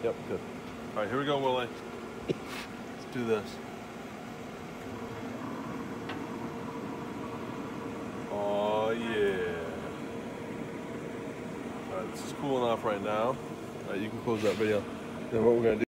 Yep, good. All right, here we go, Willie. Let's do this. Oh, yeah. All right, this is cool enough right now. All right, you can close that video. Then what we're going to do